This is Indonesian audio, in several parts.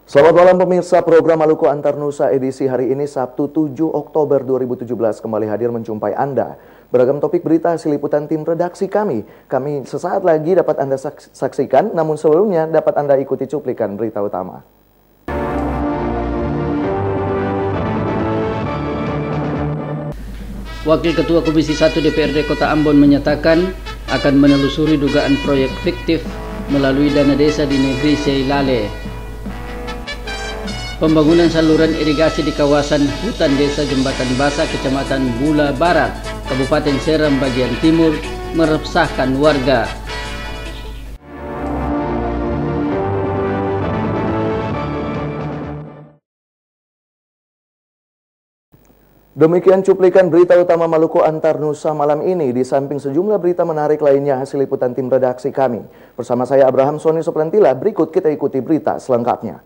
Selamat malam pemirsa, program Maluku Antar Nusa edisi hari ini Sabtu 7 Oktober 2017 kembali hadir menjumpai Anda. Beragam topik berita hasil liputan tim redaksi kami sesaat lagi dapat Anda saksikan, namun sebelumnya dapat Anda ikuti cuplikan berita utama. Wakil Ketua Komisi 1 DPRD Kota Ambon menyatakan akan menelusuri dugaan proyek fiktif melalui dana desa di negeri Seilale. Pembangunan saluran irigasi di kawasan hutan desa Jembatan Basa, Kecamatan Bula Barat, Kabupaten Seram bagian timur meresahkan warga. Demikian cuplikan berita utama Maluku Antar Nusa malam ini, di samping sejumlah berita menarik lainnya hasil liputan tim redaksi kami. Bersama saya Abraham Soni Soplantila, berikut kita ikuti berita selengkapnya.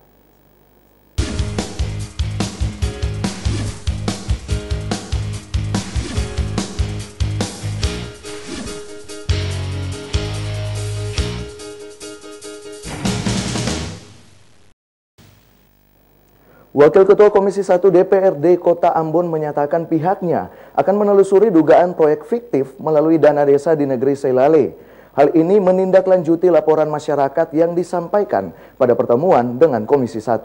Wakil Ketua Komisi 1 DPRD Kota Ambon menyatakan pihaknya akan menelusuri dugaan proyek fiktif melalui dana desa di negeri Seilale. Hal ini menindaklanjuti laporan masyarakat yang disampaikan pada pertemuan dengan Komisi 1.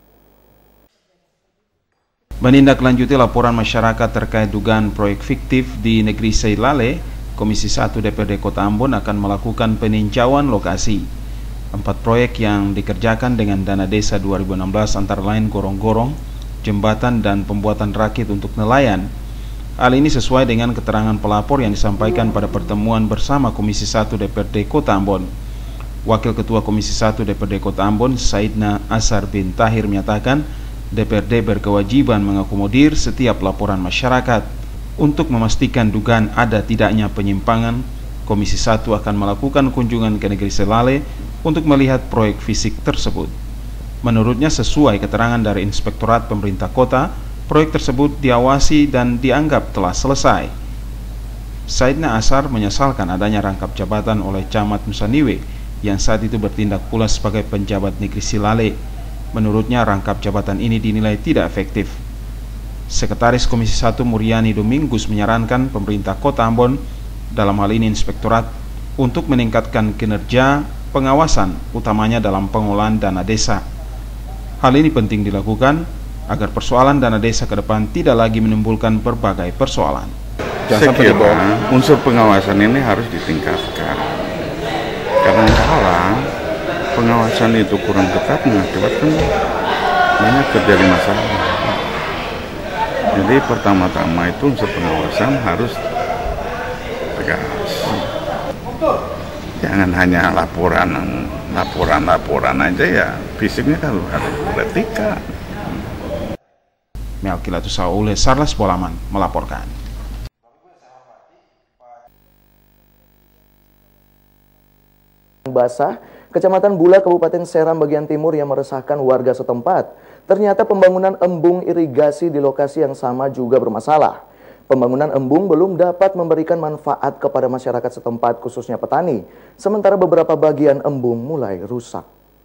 Menindaklanjuti laporan masyarakat terkait dugaan proyek fiktif di negeri Seilale, Komisi 1 DPRD Kota Ambon akan melakukan peninjauan lokasi. 4 proyek yang dikerjakan dengan dana desa 2016 antara lain gorong-gorong, jembatan, dan pembuatan rakit untuk nelayan. Hal ini sesuai dengan keterangan pelapor yang disampaikan pada pertemuan bersama Komisi 1 DPRD Kota Ambon. Wakil Ketua Komisi 1 DPRD Kota Ambon, Saidna Asar bin Tahir, menyatakan DPRD berkewajiban mengakomodir setiap laporan masyarakat. Untuk memastikan dugaan ada tidaknya penyimpangan, Komisi 1 akan melakukan kunjungan ke negeri Seilale untuk melihat proyek fisik tersebut. Menurutnya, sesuai keterangan dari Inspektorat Pemerintah Kota, proyek tersebut diawasi dan dianggap telah selesai. Saidna Asar menyesalkan adanya rangkap jabatan oleh Camat Nusaniwe yang saat itu bertindak pula sebagai penjabat negeri Seilale. Menurutnya, rangkap jabatan ini dinilai tidak efektif. Sekretaris Komisi 1 Muriani Domingus menyarankan pemerintah Kota Ambon, dalam hal ini Inspektorat, untuk meningkatkan kinerja pengawasan, utamanya dalam pengolahan dana desa. Hal ini penting dilakukan agar persoalan dana desa ke depan tidak lagi menimbulkan berbagai persoalan. Saya kira unsur pengawasan ini harus ditingkatkan. Karena kadang pengawasan itu kurang ketat mengakibatkan banyak terjadi masalah. Jadi pertama-tama itu unsur pengawasan harus tegas. Jangan hanya laporan aja ya, fisiknya kan harus beretika. Melkilatus Saule, Sarlas Bolaman melaporkan. Basah, Kecamatan Bula, Kabupaten Seram bagian timur yang meresahkan warga setempat. Ternyata pembangunan embung irigasi di lokasi yang sama juga bermasalah. Pembangunan embung belum dapat memberikan manfaat kepada masyarakat setempat, khususnya petani, sementara beberapa bagian embung mulai rusak.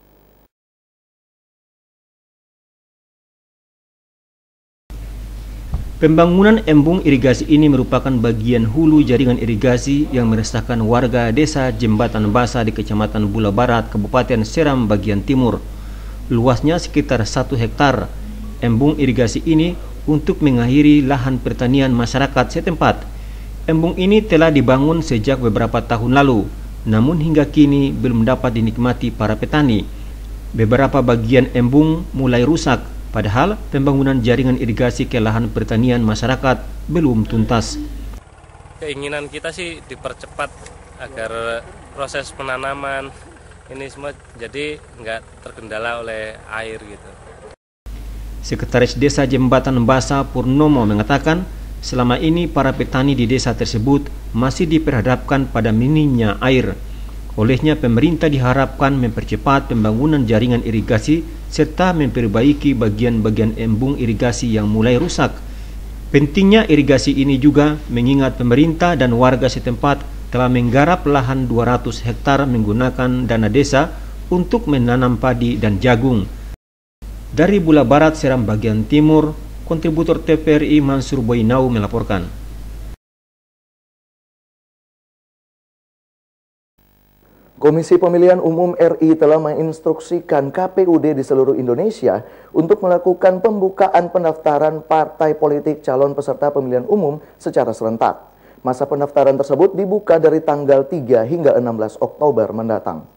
Pembangunan embung irigasi ini merupakan bagian hulu jaringan irigasi yang meresahkan warga desa Jembatan Basa di Kecamatan Bula Barat, Kabupaten Seram bagian timur. Luasnya sekitar 1 hektar. Embung irigasi ini untuk mengakhiri lahan pertanian masyarakat setempat. Embung ini telah dibangun sejak beberapa tahun lalu, namun hingga kini belum dapat dinikmati para petani. Beberapa bagian embung mulai rusak, padahal pembangunan jaringan irigasi ke lahan pertanian masyarakat belum tuntas. Keinginan kita sih dipercepat agar proses penanaman ini semua jadi nggak terkendala oleh air gitu. Sekretaris Desa Jembatan Basa Purnomo mengatakan selama ini para petani di desa tersebut masih diperhadapkan pada minimnya air. Olehnya pemerintah diharapkan mempercepat pembangunan jaringan irigasi serta memperbaiki bagian-bagian embung irigasi yang mulai rusak. Pentingnya irigasi ini juga mengingat pemerintah dan warga setempat telah menggarap lahan 200 hektar menggunakan dana desa untuk menanam padi dan jagung. Dari Bula Barat, Seram bagian timur, kontributor TVRI Mansur Boinau melaporkan. Komisi Pemilihan Umum RI telah menginstruksikan KPUD di seluruh Indonesia untuk melakukan pembukaan pendaftaran partai politik calon peserta pemilihan umum secara serentak. Masa pendaftaran tersebut dibuka dari tanggal 3 hingga 16 Oktober mendatang.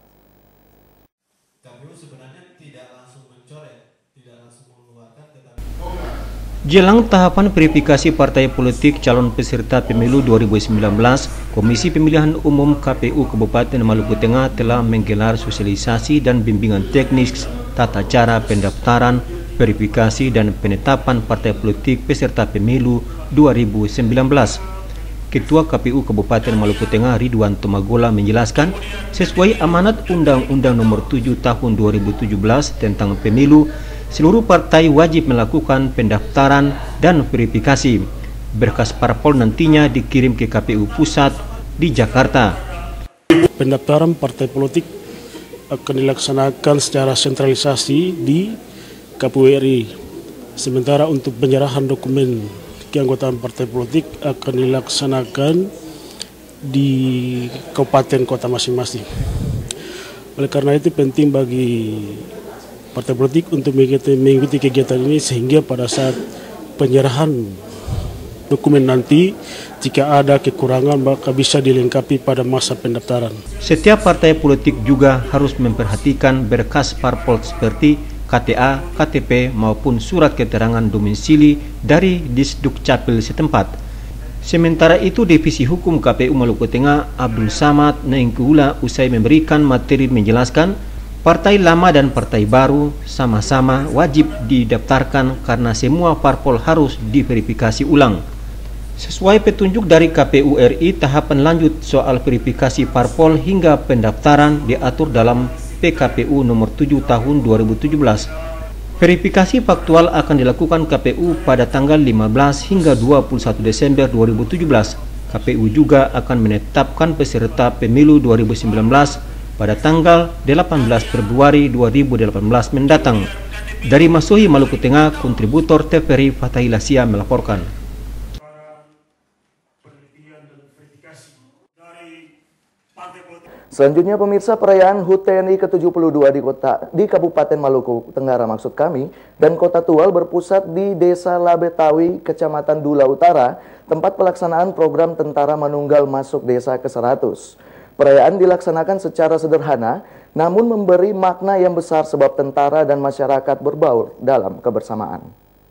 Jelang tahapan verifikasi partai politik calon peserta pemilu 2019, Komisi Pemilihan Umum KPU Kabupaten Maluku Tengah telah menggelar sosialisasi dan bimbingan teknis tata cara pendaftaran, verifikasi dan penetapan partai politik peserta pemilu 2019. Ketua KPU Kabupaten Maluku Tengah Ridwan Tomagola menjelaskan, sesuai amanat Undang-Undang Nomor 7 Tahun 2017 tentang Pemilu, seluruh partai wajib melakukan pendaftaran dan verifikasi. Berkas parpol nantinya dikirim ke KPU Pusat di Jakarta. Pendaftaran partai politik akan dilaksanakan secara sentralisasi di KPU RI. Sementara untuk penyerahan dokumen keanggotaan partai politik akan dilaksanakan di kabupaten kota masing-masing. Oleh karena itu penting bagi partai politik untuk mengikuti kegiatan ini sehingga pada saat penyerahan dokumen nanti jika ada kekurangan maka bisa dilengkapi pada masa pendaftaran. Setiap partai politik juga harus memperhatikan berkas parpol seperti KTA, KTP maupun surat keterangan domisili dari Disdukcapil setempat. Sementara itu, Divisi Hukum KPU Maluku Tengah Abdul Samad Nainggoula usai memberikan materi menjelaskan partai lama dan partai baru sama-sama wajib didaftarkan karena semua parpol harus diverifikasi ulang. Sesuai petunjuk dari KPU RI, tahapan lanjut soal verifikasi parpol hingga pendaftaran diatur dalam PKPU Nomor 7 Tahun 2017. Verifikasi faktual akan dilakukan KPU pada tanggal 15 hingga 21 Desember 2017. KPU juga akan menetapkan peserta pemilu 2019 pada tanggal 18 Februari 2018 mendatang. Dari Masuhi, Maluku Tengah, kontributor TVRI Fatahila Sia melaporkan. Selanjutnya pemirsa, perayaan HUT TNI ke-72 di Kabupaten Maluku Tenggara maksud kami dan Kota Tual berpusat di Desa Labetawi, Kecamatan Dula Utara, tempat pelaksanaan program Tentara Manunggal masuk desa ke-100. Perayaan dilaksanakan secara sederhana, namun memberi makna yang besar sebab tentara dan masyarakat berbaur dalam kebersamaan.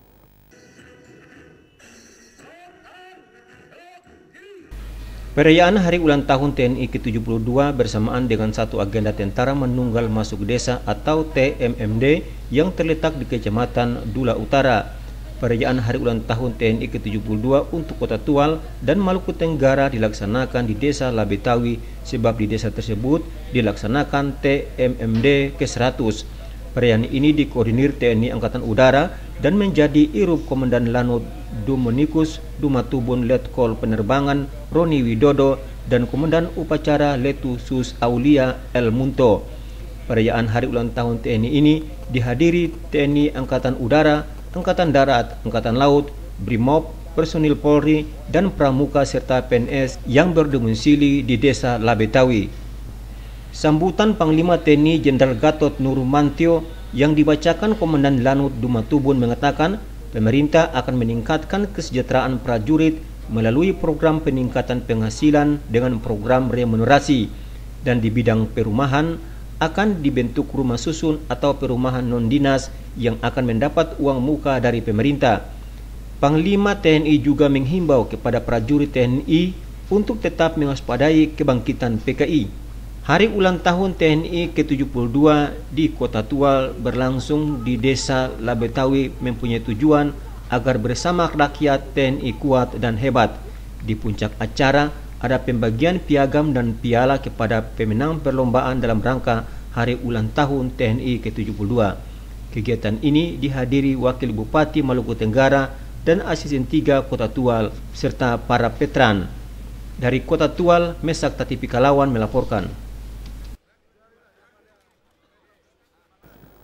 Perayaan Hari Ulang Tahun TNI ke-72 bersamaan dengan satu agenda Tentara Manunggal Masuk Desa atau TMMD yang terletak di Kecamatan Dula Utara. Perayaan Hari Ulang Tahun TNI ke-72 untuk Kota Tual dan Maluku Tenggara dilaksanakan di Desa Labetawi sebab di desa tersebut dilaksanakan TMMD ke-100. Perayaan ini dikoordinir TNI Angkatan Udara dan menjadi irup Komandan Lanut Dominikus Dumatubun Letkol Penerbangan Roni Widodo dan Komandan Upacara Letusus Aulia El Munto. Perayaan Hari Ulang Tahun TNI ini dihadiri TNI Angkatan Udara, Angkatan Darat, Angkatan Laut, Brimob, personil Polri, dan Pramuka serta PNS yang berdomisili di Desa Labetawi. Sambutan Panglima TNI Jenderal Gatot Nurmantio yang dibacakan Komandan Lanut Dumatubun mengatakan pemerintah akan meningkatkan kesejahteraan prajurit melalui program peningkatan penghasilan dengan program remunerasi, dan di bidang perumahan akan dibentuk rumah susun atau perumahan non-dinas yang akan mendapat uang muka dari pemerintah. Panglima TNI juga menghimbau kepada prajurit TNI untuk tetap mewaspadai kebangkitan PKI. Hari Ulang Tahun TNI ke-72 di Kota Tual berlangsung di Desa Labetawi mempunyai tujuan agar bersama rakyat TNI kuat dan hebat. Di puncak acara ada pembagian piagam dan piala kepada pemenang perlombaan dalam rangka Hari Ulang Tahun TNI ke-72. Kegiatan ini dihadiri Wakil Bupati Maluku Tenggara dan Asisten 3 Kota Tual serta para veteran. Dari Kota Tual, Mesak Tatipi Kalawan melaporkan.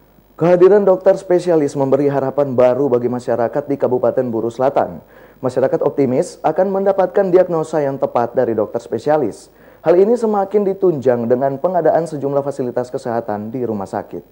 Kehadiran dokter spesialis memberi harapan baru bagi masyarakat di Kabupaten Buru Selatan. Masyarakat optimis akan mendapatkan diagnosa yang tepat dari dokter spesialis. Hal ini semakin ditunjang dengan pengadaan sejumlah fasilitas kesehatan di rumah sakit.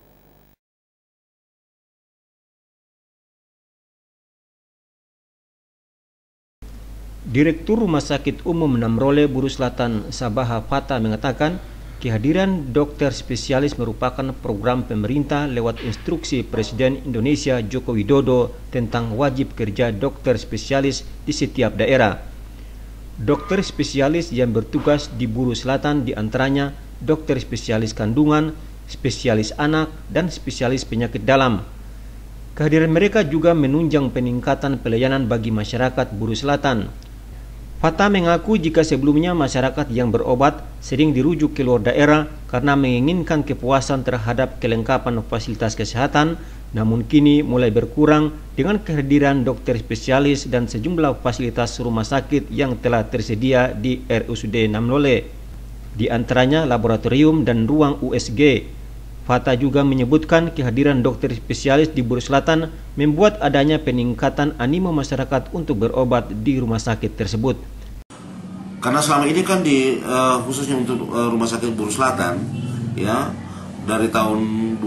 Direktur Rumah Sakit Umum Namrole Buru Selatan Sabaha Fata mengatakan kehadiran dokter spesialis merupakan program pemerintah lewat instruksi Presiden Indonesia Joko Widodo tentang wajib kerja dokter spesialis di setiap daerah. Dokter spesialis yang bertugas di Buru Selatan diantaranya dokter spesialis kandungan, spesialis anak, dan spesialis penyakit dalam. Kehadiran mereka juga menunjang peningkatan pelayanan bagi masyarakat Buru Selatan. Fata mengaku jika sebelumnya masyarakat yang berobat sering dirujuk ke luar daerah karena menginginkan kepuasan terhadap kelengkapan fasilitas kesehatan, namun kini mulai berkurang dengan kehadiran dokter spesialis dan sejumlah fasilitas rumah sakit yang telah tersedia di RSUD Namrole, di antaranya laboratorium dan ruang USG. Fata juga menyebutkan kehadiran dokter spesialis di Buru Selatan membuat adanya peningkatan animo masyarakat untuk berobat di rumah sakit tersebut. Karena selama ini kan khususnya untuk rumah sakit Buru Selatan, ya, dari tahun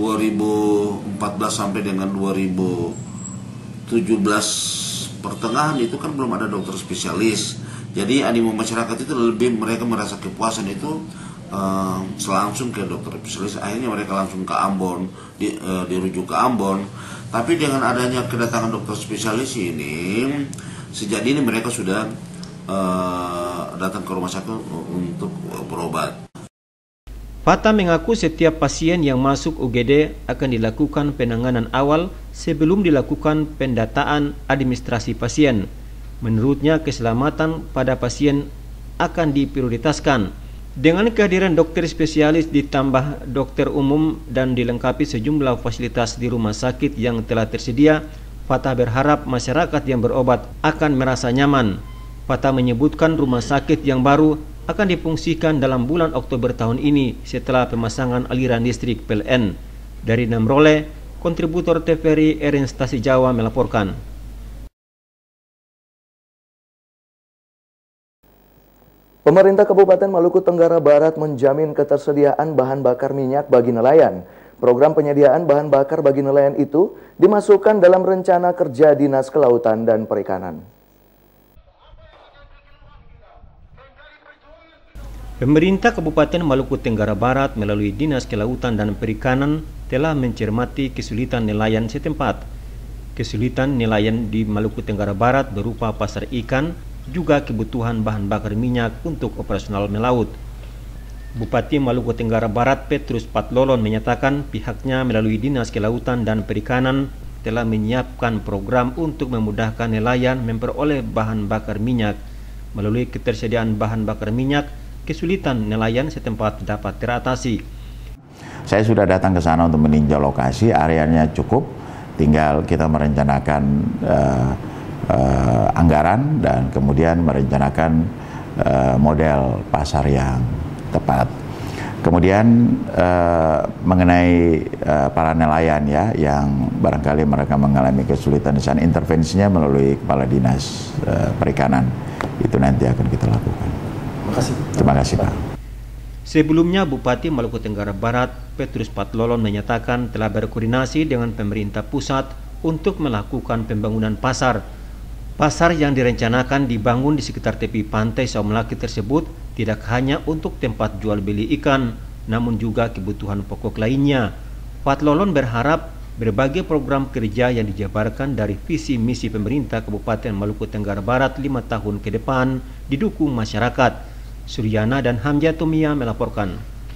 2014 sampai dengan 2017 pertengahan itu kan belum ada dokter spesialis. Jadi animo masyarakat itu lebih mereka merasa kepuasan itu selangsung ke dokter spesialis. Akhirnya mereka langsung ke Ambon, dirujuk ke Ambon. Tapi dengan adanya kedatangan dokter spesialis ini, sejak dini mereka sudah datang ke rumah sakit untuk berobat. Fata mengaku setiap pasien yang masuk UGD akan dilakukan penanganan awal sebelum dilakukan pendataan administrasi pasien. Menurutnya keselamatan pada pasien akan diprioritaskan. Dengan kehadiran dokter spesialis ditambah dokter umum dan dilengkapi sejumlah fasilitas di rumah sakit yang telah tersedia, Fata berharap masyarakat yang berobat akan merasa nyaman. Fata menyebutkan rumah sakit yang baru akan difungsikan dalam bulan Oktober tahun ini setelah pemasangan aliran listrik PLN. Dari Namrole, kontributor TVRI Erin Stasi Jawa melaporkan. Pemerintah Kabupaten Maluku Tenggara Barat menjamin ketersediaan bahan bakar minyak bagi nelayan. Program penyediaan bahan bakar bagi nelayan itu dimasukkan dalam rencana kerja Dinas Kelautan dan Perikanan. Pemerintah Kabupaten Maluku Tenggara Barat melalui Dinas Kelautan dan Perikanan telah mencermati kesulitan nelayan setempat. Kesulitan nelayan di Maluku Tenggara Barat berupa pasar ikan, juga kebutuhan bahan bakar minyak untuk operasional melaut. Bupati Maluku Tenggara Barat Petrus Patlolon menyatakan pihaknya melalui Dinas Kelautan dan Perikanan telah menyiapkan program untuk memudahkan nelayan memperoleh bahan bakar minyak. Melalui ketersediaan bahan bakar minyak, kesulitan nelayan setempat dapat teratasi. Saya sudah datang ke sana untuk meninjau lokasi, areanya cukup, tinggal kita merencanakan anggaran dan kemudian merencanakan model pasar yang tepat. Kemudian mengenai para nelayan ya yang barangkali mereka mengalami kesulitan di sana, intervensinya melalui Kepala Dinas Perikanan itu nanti akan kita lakukan. Terima kasih Pak. Sebelumnya Bupati Maluku Tenggara Barat Petrus Patlolon menyatakan telah berkoordinasi dengan pemerintah pusat untuk melakukan pembangunan pasar. Pasar yang direncanakan dibangun di sekitar tepi pantai Saumlaki tersebut tidak hanya untuk tempat jual beli ikan, namun juga kebutuhan pokok lainnya. Patlolon berharap berbagai program kerja yang dijabarkan dari visi misi pemerintah Kabupaten Maluku Tenggara Barat 5 tahun ke depan didukung masyarakat. Suryana dan Hamja Tumia melaporkan.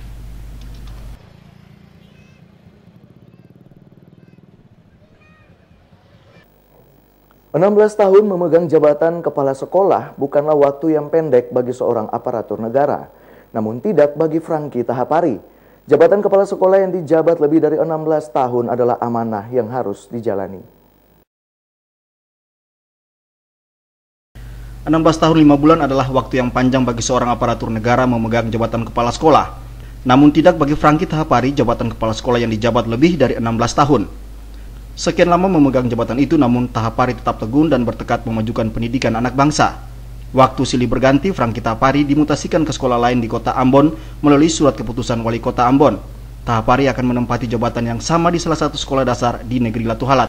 "16 tahun memegang jabatan kepala sekolah bukanlah waktu yang pendek bagi seorang aparatur negara, namun tidak bagi Franky Tahapari. Jabatan kepala sekolah yang dijabat lebih dari 16 tahun adalah amanah yang harus dijalani. 16 tahun 5 bulan adalah waktu yang panjang bagi seorang aparatur negara memegang jabatan kepala sekolah. Namun tidak bagi Franky Tahapari, jabatan kepala sekolah yang dijabat lebih dari 16 tahun. Sekian lama memegang jabatan itu, namun Tahapari tetap teguh dan bertekad memajukan pendidikan anak bangsa. Waktu silih berganti, Franky Tahapari dimutasikan ke sekolah lain di kota Ambon melalui surat keputusan wali kota Ambon. Tahapari akan menempati jabatan yang sama di salah satu sekolah dasar di negeri Latuhalat.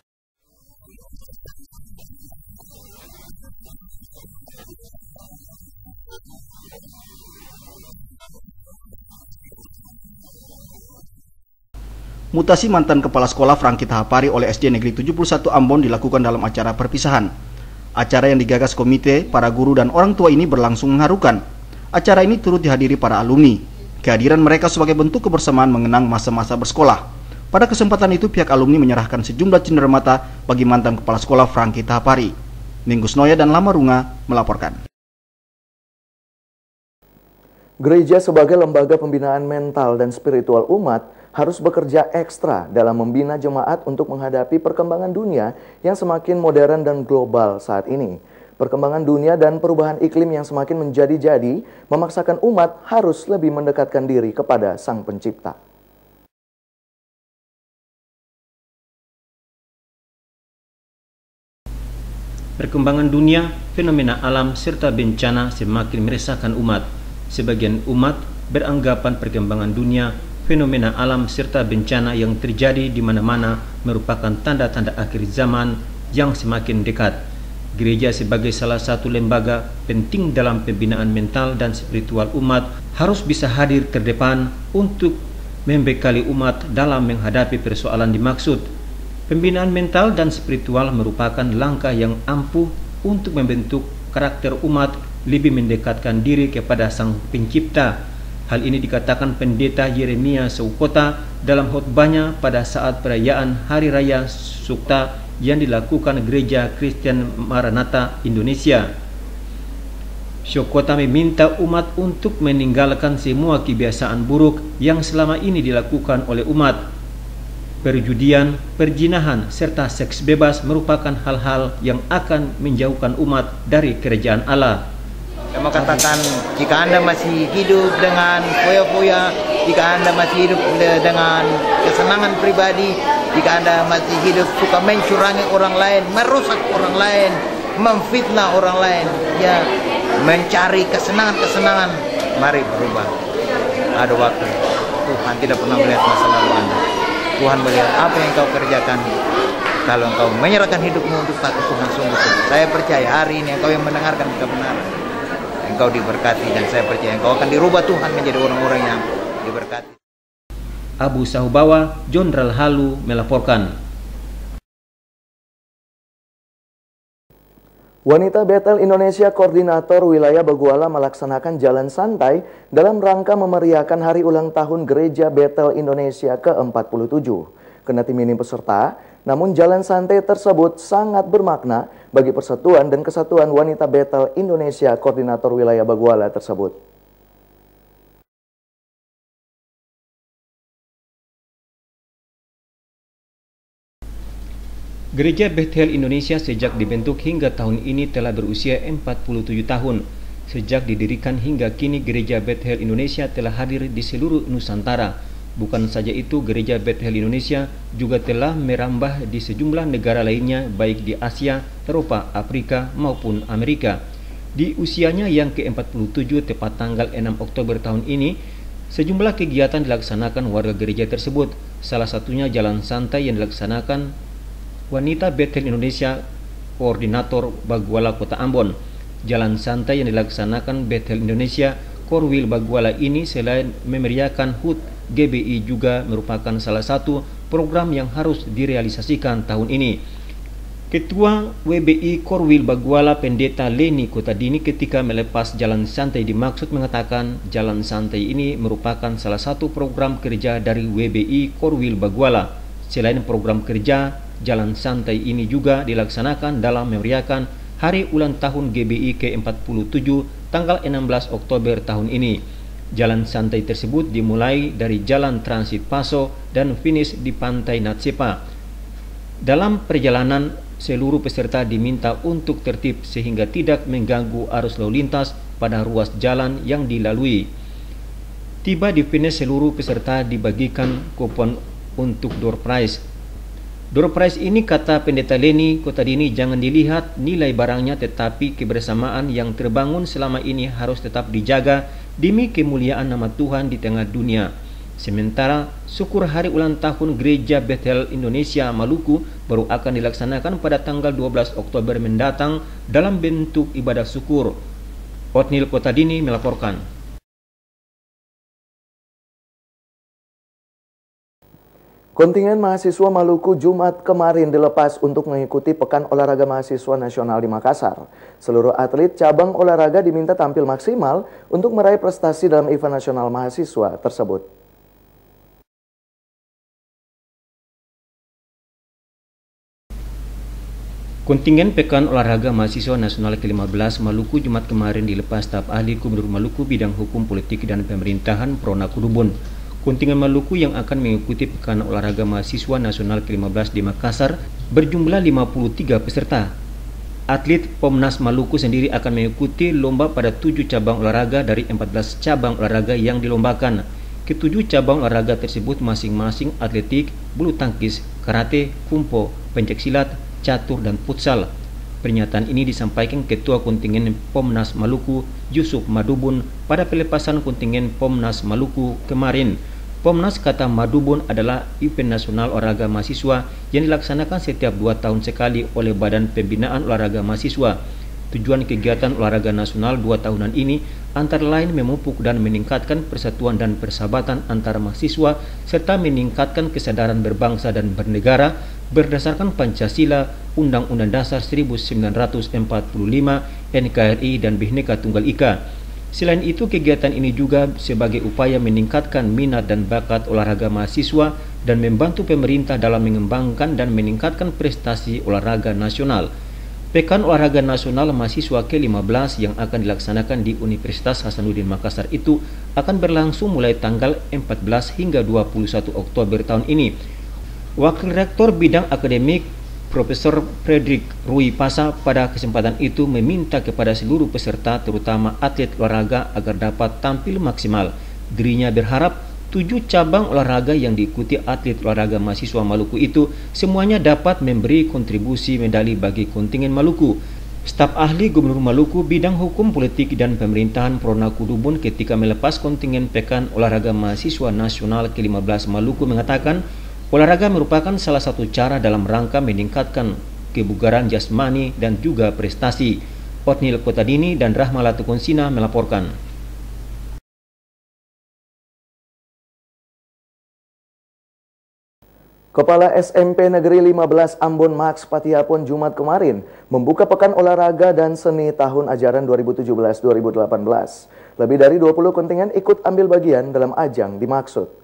Mutasi mantan kepala sekolah Franky Tahapari oleh SD Negeri 71 Ambon dilakukan dalam acara perpisahan. Acara yang digagas komite, para guru dan orang tua ini berlangsung mengharukan. Acara ini turut dihadiri para alumni. Kehadiran mereka sebagai bentuk kebersamaan mengenang masa-masa bersekolah. Pada kesempatan itu pihak alumni menyerahkan sejumlah cenderamata bagi mantan kepala sekolah Franky Tahapari. Ninggus Noya dan Lama Runga melaporkan. Gereja sebagai lembaga pembinaan mental dan spiritual umat harus bekerja ekstra dalam membina jemaat untuk menghadapi perkembangan dunia yang semakin modern dan global saat ini. Perkembangan dunia dan perubahan iklim yang semakin menjadi-jadi memaksakan umat harus lebih mendekatkan diri kepada Sang Pencipta. Perkembangan dunia, fenomena alam, serta bencana semakin meresahkan umat. Sebagian umat beranggapan perkembangan dunia, fenomena alam serta bencana yang terjadi di mana-mana merupakan tanda-tanda akhir zaman yang semakin dekat. Gereja sebagai salah satu lembaga penting dalam pembinaan mental dan spiritual umat harus bisa hadir terdepan untuk membekali umat dalam menghadapi persoalan dimaksud. Pembinaan mental dan spiritual merupakan langkah yang ampuh untuk membentuk karakter umat lebih mendekatkan diri kepada Sang Pencipta. Hal ini dikatakan Pendeta Yeremia Soukota dalam khotbahnya pada saat perayaan Hari Raya Sukta yang dilakukan Gereja Kristen Maranatha Indonesia. Soukota meminta umat untuk meninggalkan semua kebiasaan buruk yang selama ini dilakukan oleh umat. Perjudian, perzinahan, serta seks bebas merupakan hal-hal yang akan menjauhkan umat dari kerajaan Allah. Saya mau katakan, jika Anda masih hidup dengan foya-foya, jika Anda masih hidup dengan kesenangan pribadi, jika Anda masih hidup suka mencurangi orang lain, merusak orang lain, memfitnah orang lain, ya, mencari kesenangan-kesenangan, mari berubah. Ada waktu. Tuhan tidak pernah melihat masa lalu Anda. Tuhan melihat apa yang kau kerjakan. Kalau engkau menyerahkan hidupmu untuk takut Tuhan sungguh-sungguh, saya percaya hari ini engkau yang mendengarkan kebenaran, engkau diberkati, dan saya percaya engkau akan dirubah Tuhan menjadi orang-orang yang diberkati. Abu Sahubawa, Jonral Halu melaporkan. Wanita Bethel Indonesia Koordinator Wilayah Baguala melaksanakan jalan santai dalam rangka memeriahkan hari ulang tahun Gereja Bethel Indonesia ke-47. Kendati minim peserta, namun jalan santai tersebut sangat bermakna bagi persatuan dan kesatuan wanita Bethel Indonesia Koordinator Wilayah Baguala tersebut. Gereja Bethel Indonesia sejak dibentuk hingga tahun ini telah berusia 47 tahun. Sejak didirikan hingga kini Gereja Bethel Indonesia telah hadir di seluruh Nusantara. Bukan saja itu, Gereja Bethel Indonesia juga telah merambah di sejumlah negara lainnya baik di Asia, Eropa, Afrika maupun Amerika. Di usianya yang ke-47 tepat tanggal 6 Oktober tahun ini, sejumlah kegiatan dilaksanakan warga gereja tersebut. Salah satunya jalan santai yang dilaksanakan Wanita Bethel Indonesia Koordinator Baguala Kota Ambon. Jalan santai yang dilaksanakan Bethel Indonesia Korwil Baguala ini selain memeriahkan HUT GBI juga merupakan salah satu program yang harus direalisasikan tahun ini. Ketua WBI Korwil Baguala Pendeta Leni Kotadini ketika melepas jalan santai dimaksud mengatakan jalan santai ini merupakan salah satu program kerja dari WBI Korwil Baguala. Selain program kerja, jalan santai ini juga dilaksanakan dalam memeriahkan hari ulang tahun GBI ke-47 tanggal 16 Oktober tahun ini. Jalan santai tersebut dimulai dari Jalan Transit Paso dan finish di Pantai Natsepa. Dalam perjalanan, seluruh peserta diminta untuk tertib sehingga tidak mengganggu arus lalu lintas pada ruas jalan yang dilalui. Tiba di finish, seluruh peserta dibagikan kupon untuk door prize. Door prize ini, kata Pendeta Leni Kotadini, jangan dilihat nilai barangnya, tetapi kebersamaan yang terbangun selama ini harus tetap dijaga demi kemuliaan nama Tuhan di tengah dunia. Sementara syukur hari ulang tahun Gereja Bethel Indonesia Maluku baru akan dilaksanakan pada tanggal 12 Oktober mendatang dalam bentuk ibadah syukur. Otnil Kotadini melaporkan. Kontingen mahasiswa Maluku Jumat kemarin dilepas untuk mengikuti Pekan Olahraga Mahasiswa Nasional di Makassar. Seluruh atlet cabang olahraga diminta tampil maksimal untuk meraih prestasi dalam event nasional mahasiswa tersebut. Kontingen Pekan Olahraga Mahasiswa Nasional ke-15 Maluku Jumat kemarin dilepas staf ahli Gubernur Maluku bidang hukum politik dan pemerintahan Prona Kudubun. Kontingen Maluku yang akan mengikuti Pekan Olahraga Mahasiswa Nasional ke-15 di Makassar berjumlah 53 peserta. Atlet Pomnas Maluku sendiri akan mengikuti lomba pada 7 cabang olahraga dari 14 cabang olahraga yang dilombakan. Ketujuh cabang olahraga tersebut masing-masing atletik, bulu tangkis, karate, kumpo, pencaksilat, catur, dan futsal. Pernyataan ini disampaikan Ketua Kontingen Pomnas Maluku, Yusuf Madubun, pada pelepasan kontingen Pomnas Maluku kemarin. Pomnas, kata Madubun, adalah event nasional olahraga mahasiswa yang dilaksanakan setiap 2 tahun sekali oleh Badan Pembinaan Olahraga Mahasiswa. Tujuan kegiatan olahraga nasional 2 tahunan ini antara lain memupuk dan meningkatkan persatuan dan persahabatan antar mahasiswa serta meningkatkan kesadaran berbangsa dan bernegara berdasarkan Pancasila, Undang-Undang Dasar 1945, NKRI, dan Bhinneka Tunggal Ika. Selain itu, kegiatan ini juga sebagai upaya meningkatkan minat dan bakat olahraga mahasiswa dan membantu pemerintah dalam mengembangkan dan meningkatkan prestasi olahraga nasional. Pekan Olahraga Nasional Mahasiswa ke-15 yang akan dilaksanakan di Universitas Hasanuddin Makassar itu akan berlangsung mulai tanggal 14 hingga 21 Oktober tahun ini. Wakil Rektor Bidang Akademik Profesor Frederick Rui Pasa pada kesempatan itu meminta kepada seluruh peserta, terutama atlet olahraga, agar dapat tampil maksimal. Dirinya berharap 7 cabang olahraga yang diikuti atlet olahraga mahasiswa Maluku itu semuanya dapat memberi kontribusi medali bagi kontingen Maluku. Staf ahli Gubernur Maluku bidang hukum politik dan pemerintahan Prona Kudubun ketika melepas kontingen Pekan Olahraga Mahasiswa Nasional ke-15 Maluku mengatakan, olahraga merupakan salah satu cara dalam rangka meningkatkan kebugaran jasmani dan juga prestasi. Otnil Kotadini dan Rahmala Tukonsina melaporkan. Kepala SMP Negeri 15 Ambon Max Patiapon Jumat kemarin membuka Pekan Olahraga dan Seni tahun ajaran 2017-2018. Lebih dari 20 kontingen ikut ambil bagian dalam ajang dimaksud.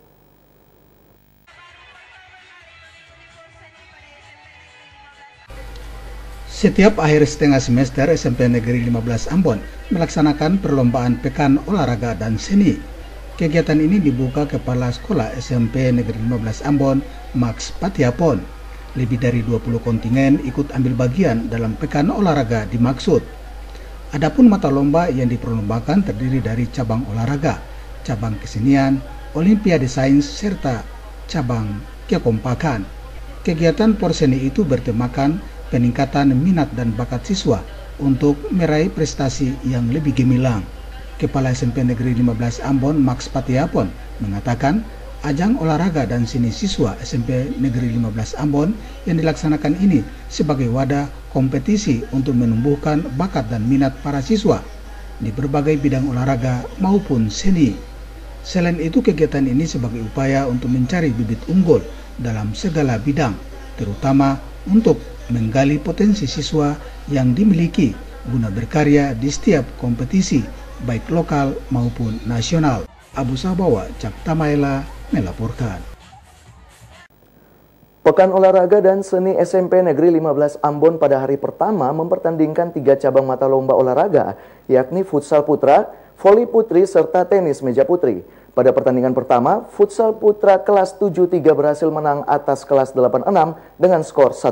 Setiap akhir setengah semester, SMP Negeri 15 Ambon melaksanakan perlombaan Pekan Olahraga dan Seni. Kegiatan ini dibuka Kepala Sekolah SMP Negeri 15 Ambon, Max Patiapon. Lebih dari 20 kontingen ikut ambil bagian dalam Pekan Olahraga dimaksud. Adapun mata lomba yang diperlombakan terdiri dari cabang olahraga, cabang kesenian, Olimpiade Sains, serta cabang kekompakan. Kegiatan porseni itu bertemakan peningkatan minat dan bakat siswa untuk meraih prestasi yang lebih gemilang. Kepala SMP Negeri 15 Ambon, Max Patiapon, mengatakan ajang olahraga dan seni siswa SMP Negeri 15 Ambon yang dilaksanakan ini sebagai wadah kompetisi untuk menumbuhkan bakat dan minat para siswa di berbagai bidang olahraga maupun seni. Selain itu, kegiatan ini sebagai upaya untuk mencari bibit unggul dalam segala bidang, terutama untuk menggali potensi siswa yang dimiliki guna berkarya di setiap kompetisi, baik lokal maupun nasional. Abu Sabawa, Cap Tamaela, melaporkan. Pekan Olahraga dan Seni SMP Negeri 15 Ambon pada hari pertama mempertandingkan 3 cabang mata lomba olahraga, yakni futsal putra, voli putri, serta tenis meja putri. Pada pertandingan pertama, futsal putra kelas 7-3 berhasil menang atas kelas 8-6 dengan skor 1-0.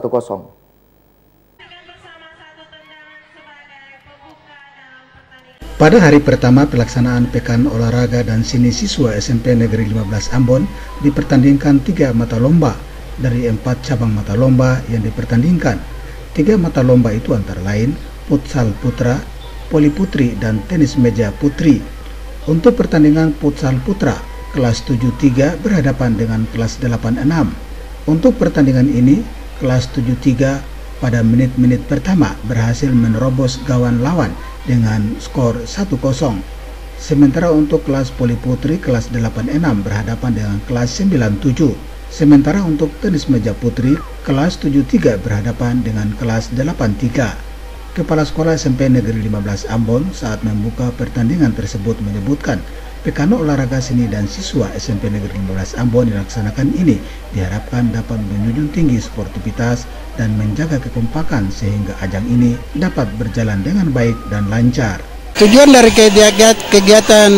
Pada hari pertama pelaksanaan Pekan Olahraga dan Seni Siswa SMP Negeri 15 Ambon dipertandingkan 3 mata lomba dari 4 cabang mata lomba yang dipertandingkan. 3 mata lomba itu antara lain futsal putra, voli putri, dan tenis meja putri. Untuk pertandingan futsal putra, kelas 73 berhadapan dengan kelas 86. Untuk pertandingan ini, kelas 73 pada menit-menit pertama berhasil menerobos gawang lawan dengan skor 1-0. Sementara untuk kelas voli putri kelas 86 berhadapan dengan kelas 97. Sementara untuk tenis meja putri kelas 73 berhadapan dengan kelas 83. Kepala Sekolah SMP Negeri 15 Ambon saat membuka pertandingan tersebut menyebutkan Pekan Olahraga Seni dan Siswa SMP Negeri 15 Ambon dilaksanakan ini diharapkan dapat menjunjung tinggi sportivitas dan menjaga kekompakan sehingga ajang ini dapat berjalan dengan baik dan lancar. Tujuan dari kegiatan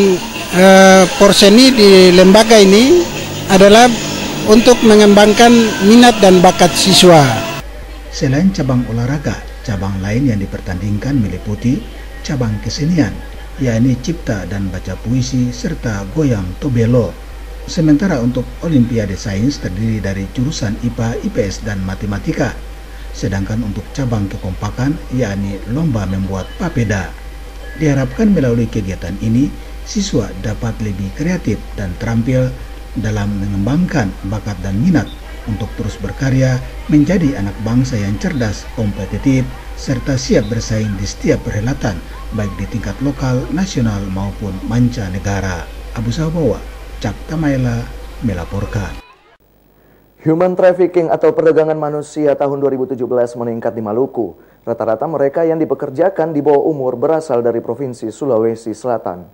Porseni di lembaga ini adalah untuk mengembangkan minat dan bakat siswa. Selain cabang olahraga, cabang lain yang dipertandingkan meliputi cabang kesenian, yakni cipta dan baca puisi serta goyang tobelo. Sementara untuk Olimpiade Sains terdiri dari jurusan IPA, IPS, dan Matematika. Sedangkan untuk cabang kekompakan, yakni lomba membuat papeda. Diharapkan melalui kegiatan ini, siswa dapat lebih kreatif dan terampil dalam mengembangkan bakat dan minat untuk terus berkarya menjadi anak bangsa yang cerdas, kompetitif, serta siap bersaing di setiap perhelatan, baik di tingkat lokal, nasional, maupun mancanegara. Abu Sabawa, Cak Tamaela, melaporkan. Human trafficking atau perdagangan manusia tahun 2017 meningkat di Maluku. Rata-rata mereka yang dipekerjakan di bawah umur berasal dari Provinsi Sulawesi Selatan.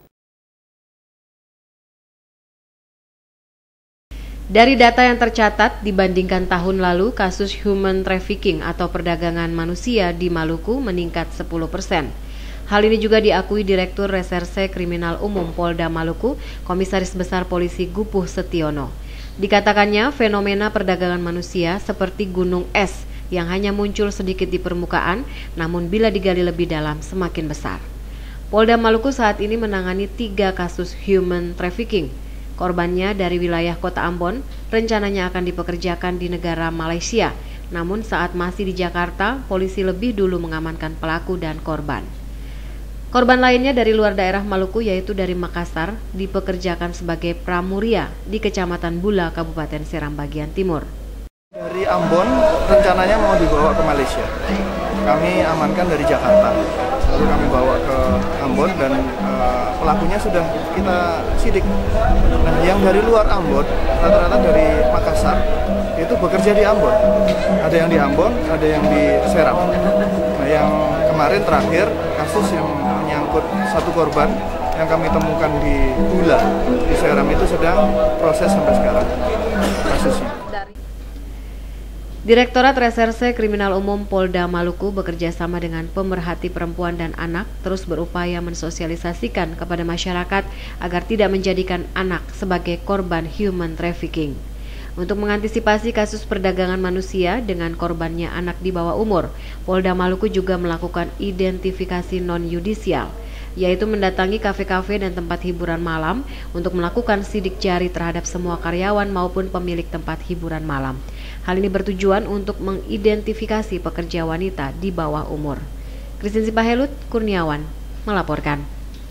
Dari data yang tercatat, dibandingkan tahun lalu, kasus human trafficking atau perdagangan manusia di Maluku meningkat 10%. Hal ini juga diakui Direktur Reserse Kriminal Umum Polda Maluku, Komisaris Besar Polisi Gupuh Setiono. Dikatakannya, fenomena perdagangan manusia seperti gunung es yang hanya muncul sedikit di permukaan, namun bila digali lebih dalam semakin besar. Polda Maluku saat ini menangani 3 kasus human trafficking. Korbannya dari wilayah Kota Ambon, rencananya akan dipekerjakan di negara Malaysia. Namun saat masih di Jakarta, polisi lebih dulu mengamankan pelaku dan korban. Korban lainnya dari luar daerah Maluku yaitu dari Makassar, dipekerjakan sebagai pramuria di Kecamatan Bula, Kabupaten Seram bagian timur. Dari Ambon rencananya mau dibawa ke Malaysia. Kami amankan dari Jakarta, lalu kami bawa ke Ambon dan pelakunya sudah kita sidik. Nah, yang dari luar Ambon, rata-rata dari Makassar, itu bekerja di Ambon. Ada yang di Ambon, ada yang di Seram. Nah, yang kemarin terakhir kasus yang menyangkut satu korban yang kami temukan di Bula, di Seram itu sedang proses sampai sekarang kasusnya. Direktorat Reserse Kriminal Umum Polda Maluku bekerja sama dengan pemerhati perempuan dan anak terus berupaya mensosialisasikan kepada masyarakat agar tidak menjadikan anak sebagai korban human trafficking. Untuk mengantisipasi kasus perdagangan manusia dengan korbannya anak di bawah umur, Polda Maluku juga melakukan identifikasi non-yudisial, yaitu mendatangi kafe-kafe dan tempat hiburan malam untuk melakukan sidik jari terhadap semua karyawan maupun pemilik tempat hiburan malam. Hal ini bertujuan untuk mengidentifikasi pekerja wanita di bawah umur. Christine Sipahelut, Kurniawan, melaporkan.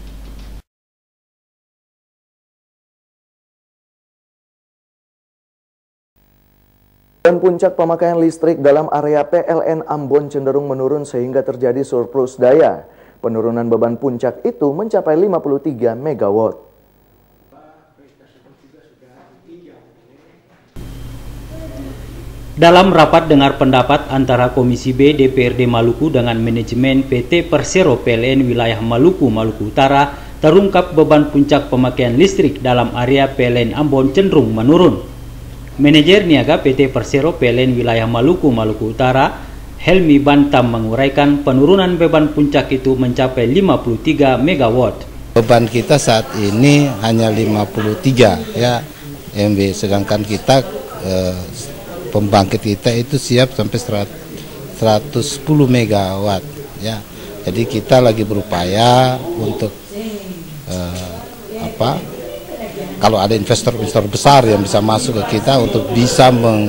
Dan puncak pemakaian listrik dalam area PLN Ambon cenderung menurun sehingga terjadi surplus daya. Penurunan beban puncak itu mencapai 53 MW. Dalam rapat dengar pendapat antara Komisi B DPRD Maluku dengan manajemen PT Persero PLN wilayah Maluku, Maluku Utara, terungkap beban puncak pemakaian listrik dalam area PLN Ambon cenderung menurun. Manajer Niaga PT Persero PLN wilayah Maluku, Maluku Utara, Helmi Bantam menguraikan penurunan beban puncak itu mencapai 53 MW. Beban kita saat ini hanya 53 ya MW, sedangkan kita pembangkit kita itu siap sampai 110 MW ya. Jadi kita lagi berupaya untuk kalau ada investor-investor besar yang bisa masuk ke kita untuk bisa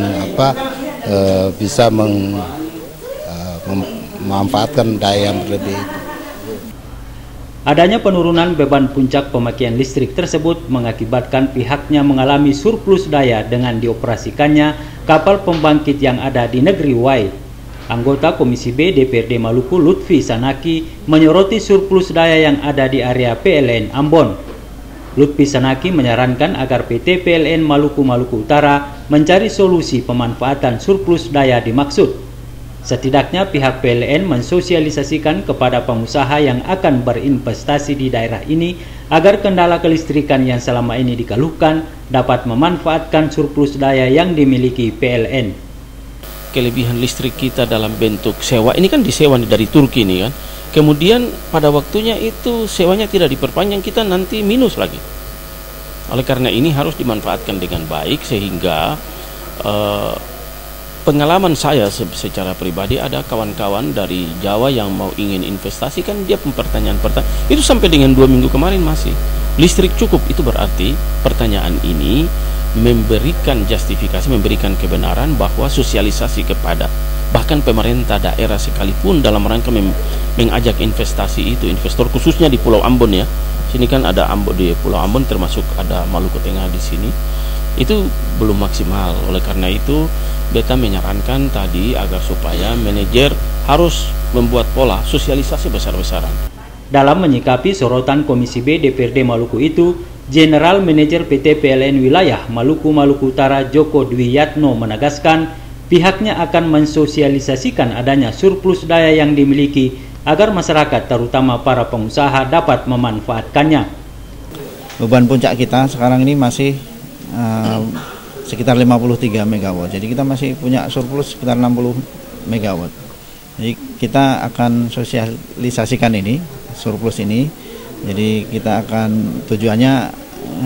memanfaatkan daya yang berlebih. Adanya penurunan beban puncak pemakaian listrik tersebut mengakibatkan pihaknya mengalami surplus daya dengan dioperasikannya kapal pembangkit yang ada di negeri Y. Anggota Komisi B DPRD Maluku Lutfi Sanaki menyoroti surplus daya yang ada di area PLN Ambon. Lutfi Sanaki menyarankan agar PT PLN Maluku Utara mencari solusi pemanfaatan surplus daya dimaksud. Setidaknya pihak PLN mensosialisasikan kepada pengusaha yang akan berinvestasi di daerah ini agar kendala kelistrikan yang selama ini dikeluhkan dapat memanfaatkan surplus daya yang dimiliki PLN. Kelebihan listrik kita dalam bentuk sewa, ini kan disewa dari Turki ini kan. Kemudian pada waktunya itu sewanya tidak diperpanjang, kita nanti minus lagi. Oleh karena ini harus dimanfaatkan dengan baik sehingga pengalaman saya secara pribadi, ada kawan-kawan dari Jawa yang mau ingin investasi, kan dia pertanyaan itu sampai dengan 2 minggu kemarin masih listrik cukup. Itu berarti pertanyaan ini memberikan justifikasi, memberikan kebenaran bahwa sosialisasi kepada bahkan pemerintah daerah sekalipun dalam rangka mengajak investasi itu, investor khususnya di Pulau Ambon ya. Sini kan ada Ambon, di Pulau Ambon termasuk ada Maluku Tengah di sini. Itu belum maksimal. Oleh karena itu beta menyarankan tadi agar supaya manajer harus membuat pola sosialisasi besar-besaran. Dalam menyikapi sorotan Komisi B DPRD Maluku itu, General Manager PT PLN Wilayah Maluku Utara Joko Dwiyatno menegaskan pihaknya akan mensosialisasikan adanya surplus daya yang dimiliki agar masyarakat terutama para pengusaha dapat memanfaatkannya. Beban puncak kita sekarang ini masih sekitar 53 MW. Jadi kita masih punya surplus sekitar 60 MW. Jadi kita akan sosialisasikan ini, surplus ini. Jadi kita akan tujuannya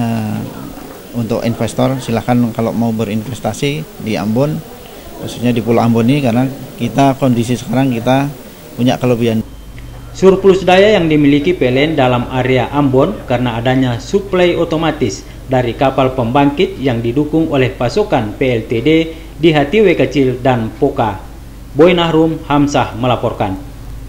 untuk investor silahkan kalau mau berinvestasi di Ambon, khususnya di Pulau Ambon ini, karena kita kondisi sekarang kita punya kelebihan. Surplus daya yang dimiliki PLN dalam area Ambon karena adanya suplai otomatis dari kapal pembangkit yang didukung oleh pasokan PLTD di Hatiwe Kecil dan Poka. Boy Nahrum Hamzah melaporkan.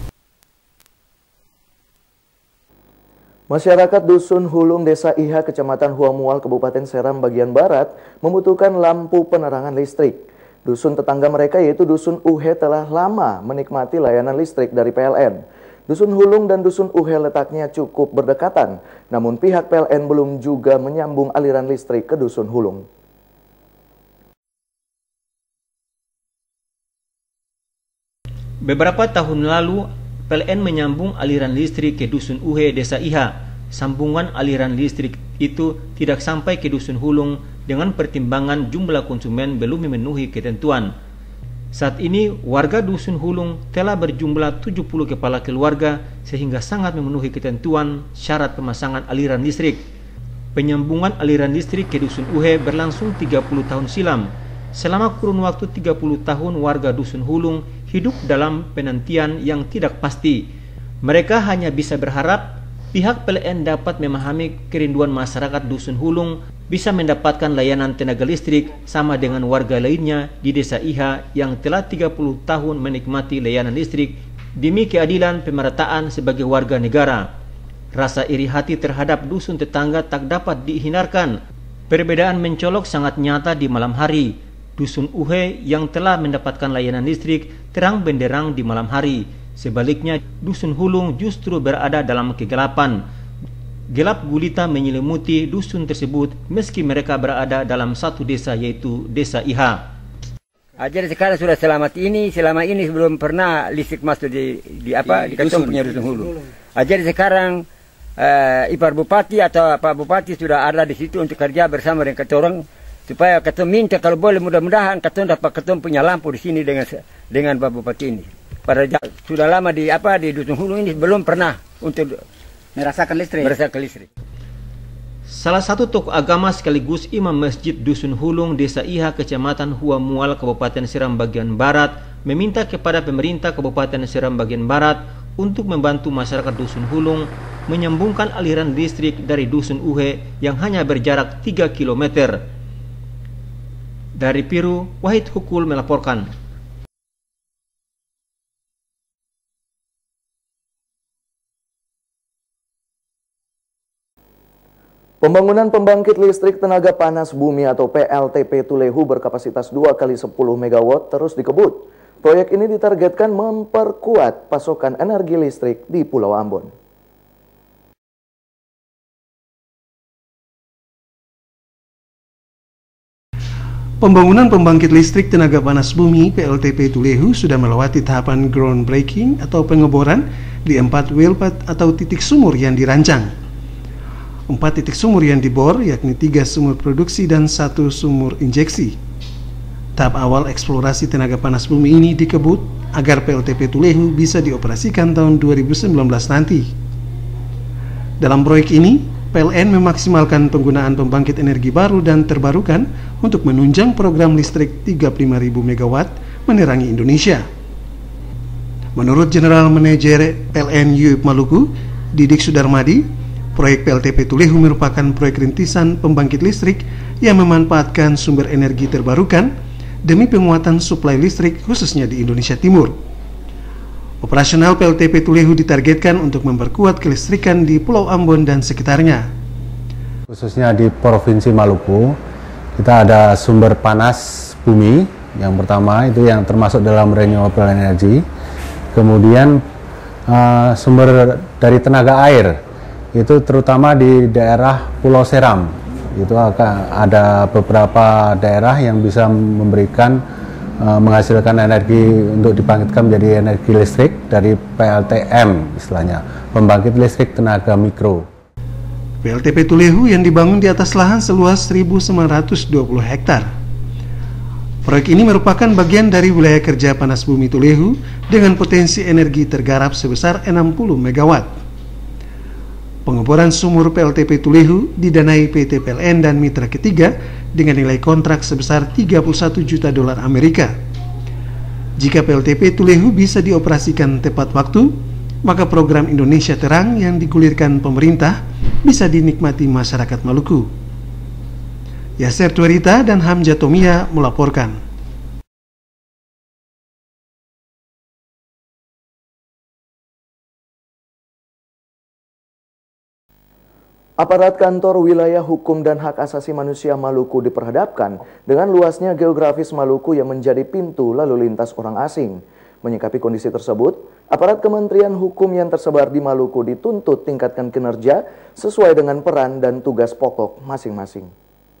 Masyarakat Dusun Hulung, Desa Iha, Kecamatan Huamual, Kabupaten Seram bagian Barat membutuhkan lampu penerangan listrik. Dusun tetangga mereka yaitu Dusun Uhe telah lama menikmati layanan listrik dari PLN. Dusun Hulung dan Dusun Uhe letaknya cukup berdekatan, namun pihak PLN belum juga menyambung aliran listrik ke Dusun Hulung. Beberapa tahun lalu, PLN menyambung aliran listrik ke Dusun Uhe, Desa Iha. Sambungan aliran listrik itu tidak sampai ke Dusun Hulung dengan pertimbangan jumlah konsumen belum memenuhi ketentuan. Saat ini, warga Dusun Hulung telah berjumlah 70 kepala keluarga sehingga sangat memenuhi ketentuan syarat pemasangan aliran listrik. Penyambungan aliran listrik ke Dusun Uhe berlangsung 30 tahun silam. Selama kurun waktu 30 tahun warga Dusun Hulung hidup dalam penantian yang tidak pasti. Mereka hanya bisa berharap pihak PLN dapat memahami kerinduan masyarakat Dusun Hulung bisa mendapatkan layanan tenaga listrik sama dengan warga lainnya di Desa Iha yang telah 30 tahun menikmati layanan listrik demi keadilan pemerataan sebagai warga negara. Rasa iri hati terhadap dusun tetangga tak dapat dihindarkan. Perbedaan mencolok sangat nyata di malam hari. Dusun Uhe yang telah mendapatkan layanan listrik terang benderang di malam hari. Sebaliknya, Dusun Hulung justru berada dalam kegelapan. Gelap gulita menyelimuti dusun tersebut meski mereka berada dalam satu desa yaitu Desa Iha. Jadi sekarang sudah selama ini belum pernah listrik masuk di kantong punya Dusun Hulung. Jadi sekarang ipar bupati atau Pak Bupati sudah ada di situ untuk kerja bersama dengan ketorong supaya ketum minta kalau boleh mudah-mudahan ketum dapat ketum punya lampu di sini dengan Pak Bupati ini. Sudah lama di Dusun Hulung ini belum pernah untuk merasakan listrik. Salah satu tokoh agama sekaligus imam masjid Dusun Hulung, Desa Iha, Kecamatan Huamual, Kabupaten Seram bagian Barat meminta kepada pemerintah Kabupaten Seram bagian Barat untuk membantu masyarakat Dusun Hulung menyambungkan aliran listrik dari Dusun Uhe yang hanya berjarak 3 km. Dari Piru, Wahid Hukul melaporkan. Pembangunan pembangkit listrik tenaga panas bumi atau PLTP Tulehu berkapasitas 2 kali 10 MW terus dikebut. Proyek ini ditargetkan memperkuat pasokan energi listrik di Pulau Ambon. Pembangunan pembangkit listrik tenaga panas bumi PLTP Tulehu sudah melewati tahapan groundbreaking atau pengeboran di 4 wellpad atau titik sumur yang dirancang. 4 titik sumur yang dibor, yakni 3 sumur produksi dan 1 sumur injeksi. Tahap awal eksplorasi tenaga panas bumi ini dikebut agar PLTP Tulehu bisa dioperasikan tahun 2019 nanti. Dalam proyek ini, PLN memaksimalkan penggunaan pembangkit energi baru dan terbarukan untuk menunjang program listrik 35.000 MW menerangi Indonesia. Menurut General Manager PLN UIP Maluku, Didik Sudarmadi, proyek PLTP Tulehu merupakan proyek rintisan pembangkit listrik yang memanfaatkan sumber energi terbarukan demi penguatan suplai listrik khususnya di Indonesia Timur. Operasional PLTP Tulehu ditargetkan untuk memperkuat kelistrikan di Pulau Ambon dan sekitarnya. Khususnya di Provinsi Maluku, kita ada sumber panas bumi, yang pertama itu yang termasuk dalam renewable energy. Kemudian sumber dari tenaga air, itu terutama di daerah Pulau Seram. Itu akan ada beberapa daerah yang bisa memberikan menghasilkan energi untuk dibangkitkan menjadi energi listrik dari PLTM, istilahnya pembangkit listrik tenaga mikro. PLTP Tulehu yang dibangun di atas lahan seluas 1.920 hektar. Proyek ini merupakan bagian dari wilayah kerja panas bumi Tulehu dengan potensi energi tergarap sebesar 60 MW. Pengeboran sumur PLTP Tulehu didanai PT PLN dan mitra ketiga dengan nilai kontrak sebesar $31 juta Amerika. Jika PLTP Tulehu bisa dioperasikan tepat waktu, maka program Indonesia Terang yang digulirkan pemerintah bisa dinikmati masyarakat Maluku. Yaser Tuerita dan Hamja Tomia melaporkan. Aparat Kantor Wilayah Hukum dan Hak Asasi Manusia Maluku diperhadapkan dengan luasnya geografis Maluku yang menjadi pintu lalu lintas orang asing. Menyikapi kondisi tersebut, aparat Kementerian Hukum yang tersebar di Maluku dituntut tingkatkan kinerja sesuai dengan peran dan tugas pokok masing-masing.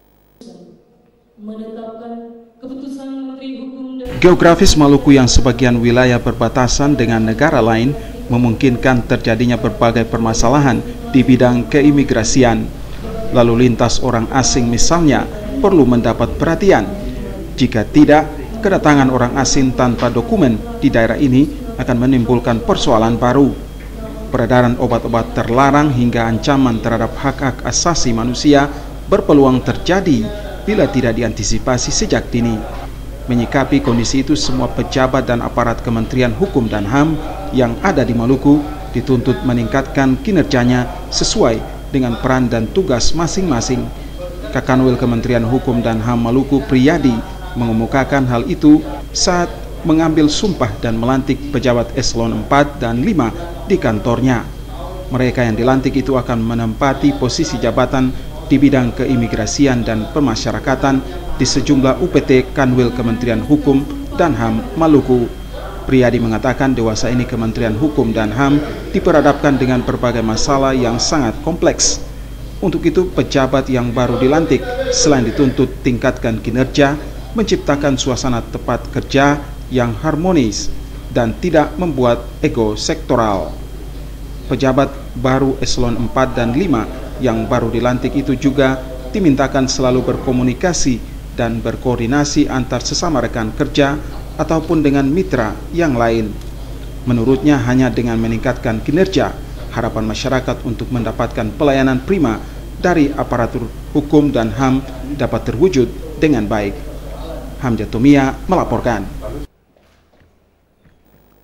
Geografis Maluku yang sebagian wilayah berbatasan dengan negara lain memungkinkan terjadinya berbagai permasalahan di bidang keimigrasian. Lalu lintas orang asing misalnya perlu mendapat perhatian. Jika tidak, kedatangan orang asing tanpa dokumen di daerah ini akan menimbulkan persoalan baru. Peredaran obat-obat terlarang hingga ancaman terhadap hak-hak asasi manusia berpeluang terjadi bila tidak diantisipasi sejak dini. Menyikapi kondisi itu, semua pejabat dan aparat Kementerian Hukum dan HAM yang ada di Maluku dituntut meningkatkan kinerjanya sesuai dengan peran dan tugas masing-masing. Kakanwil Kementerian Hukum dan HAM Maluku Priyadi mengemukakan hal itu saat mengambil sumpah dan melantik pejabat eselon 4 dan 5 di kantornya. Mereka yang dilantik itu akan menempati posisi jabatan di bidang keimigrasian dan pemasyarakatan di sejumlah UPT Kanwil Kementerian Hukum dan HAM Maluku. Priyadi mengatakan dewasa ini Kementerian Hukum dan HAM diperhadapkan dengan berbagai masalah yang sangat kompleks. Untuk itu, pejabat yang baru dilantik selain dituntut tingkatkan kinerja, menciptakan suasana tempat kerja yang harmonis dan tidak membuat ego sektoral. Pejabat baru eselon 4 dan 5 yang baru dilantik itu juga dimintakan selalu berkomunikasi dan berkoordinasi antar sesama rekan kerja ataupun dengan mitra yang lain. Menurutnya, hanya dengan meningkatkan kinerja, harapan masyarakat untuk mendapatkan pelayanan prima dari aparatur hukum dan HAM dapat terwujud dengan baik. Hamja Tomia melaporkan.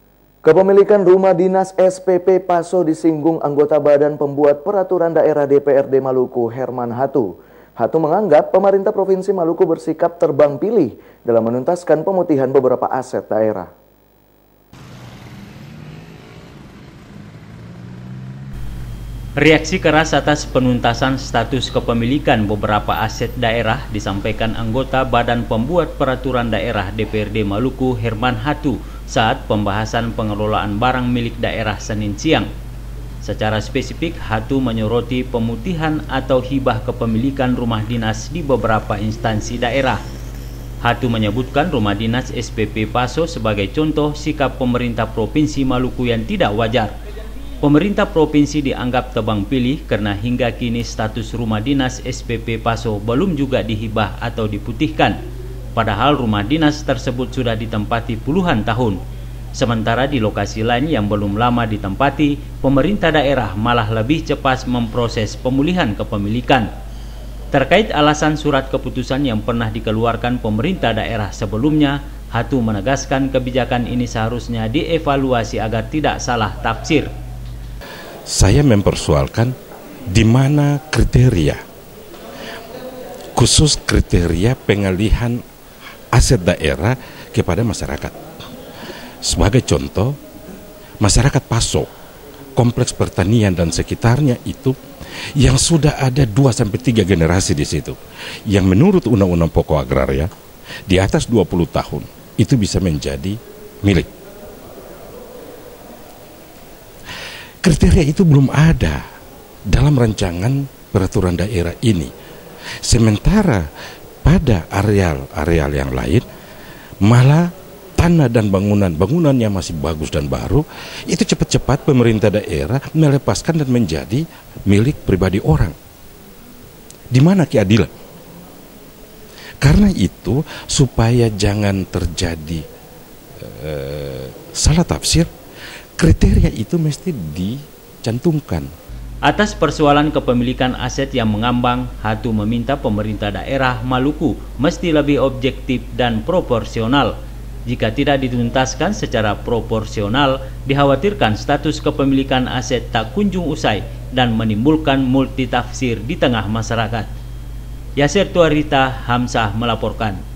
Kepemilikan rumah dinas SPP Paso disinggung anggota Badan Pembuat Peraturan Daerah DPRD Maluku, Herman Hatu. Hatu menganggap pemerintah Provinsi Maluku bersikap terbang pilih dalam menuntaskan pemutihan beberapa aset daerah. Reaksi keras atas penuntasan status kepemilikan beberapa aset daerah disampaikan anggota Badan Pembuat Peraturan Daerah DPRD Maluku, Herman Hatu, saat pembahasan pengelolaan barang milik daerah Senin siang. Secara spesifik, Hatu menyoroti pemutihan atau hibah kepemilikan rumah dinas di beberapa instansi daerah. Hatu menyebutkan rumah dinas SPP Paso sebagai contoh sikap pemerintah Provinsi Maluku yang tidak wajar. Pemerintah provinsi dianggap tebang pilih karena hingga kini status rumah dinas SPP Paso belum juga dihibah atau diputihkan. Padahal rumah dinas tersebut sudah ditempati puluhan tahun. Sementara di lokasi lain yang belum lama ditempati, pemerintah daerah malah lebih cepat memproses pemulihan kepemilikan. Terkait alasan surat keputusan yang pernah dikeluarkan pemerintah daerah sebelumnya, Hatu menegaskan kebijakan ini seharusnya dievaluasi agar tidak salah tafsir. Saya mempersoalkan di mana kriteria, khusus kriteria pengalihan aset daerah kepada masyarakat. Sebagai contoh, masyarakat Paso, kompleks pertanian dan sekitarnya itu yang sudah ada 2-3 generasi di situ, yang menurut Undang-Undang Pokok Agraria di atas 20 tahun itu bisa menjadi milik. Kriteria itu belum ada dalam rancangan peraturan daerah ini. Sementara pada areal-areal yang lain malah tanah dan bangunan yang masih bagus dan baru itu cepat-cepat pemerintah daerah melepaskan dan menjadi milik pribadi orang. Di mana keadilan? Karena itu supaya jangan terjadi salah tafsir, kriteria itu mesti dicantumkan. Atas persoalan kepemilikan aset yang mengambang, Hatu meminta pemerintah daerah Maluku mesti lebih objektif dan proporsional. Jika tidak dituntaskan secara proporsional, dikhawatirkan status kepemilikan aset tak kunjung usai dan menimbulkan multitafsir di tengah masyarakat. Yasir Tuarita, Hamzah melaporkan.